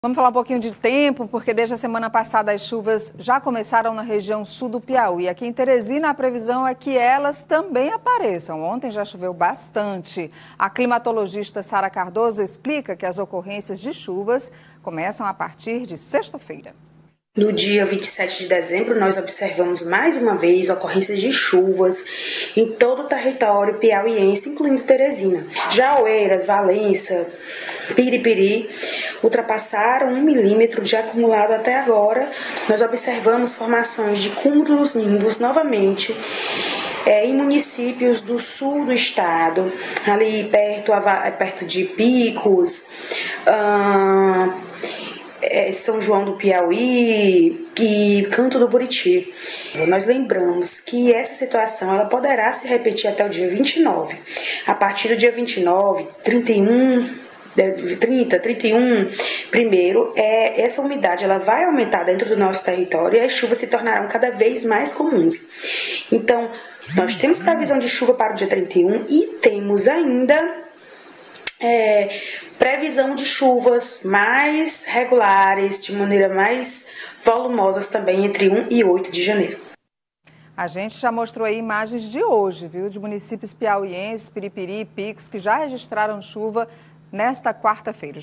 Vamos falar um pouquinho de tempo, porque desde a semana passada as chuvas já começaram na região sul do Piauí. Aqui em Teresina a previsão é que elas também apareçam. Ontem já choveu bastante. A climatologista Sara Cardoso explica que as ocorrências de chuvas começam a partir de sexta-feira. No dia 27 de dezembro, nós observamos mais uma vez ocorrências de chuvas em todo o território piauiense, incluindo Teresina. Já Oeiras, Valença, Piripiri ultrapassaram 1 milímetro de acumulado até agora. Nós observamos formações de cúmulos nimbus novamente em municípios do sul do estado, ali perto de Picos, São João do Piauí e Canto do Buriti. Nós lembramos que essa situação ela poderá se repetir até o dia 29. A partir do dia 29, 31, primeiro, essa umidade ela vai aumentar dentro do nosso território e as chuvas se tornarão cada vez mais comuns. Então, nós temos previsão de chuva para o dia 31 e temos ainda previsão de chuvas mais regulares, de maneira mais volumosas também entre 1 e 8 de janeiro. A gente já mostrou aí imagens de hoje, viu? De municípios piauienses, Piripiri e Picos, que já registraram chuva nesta quarta-feira.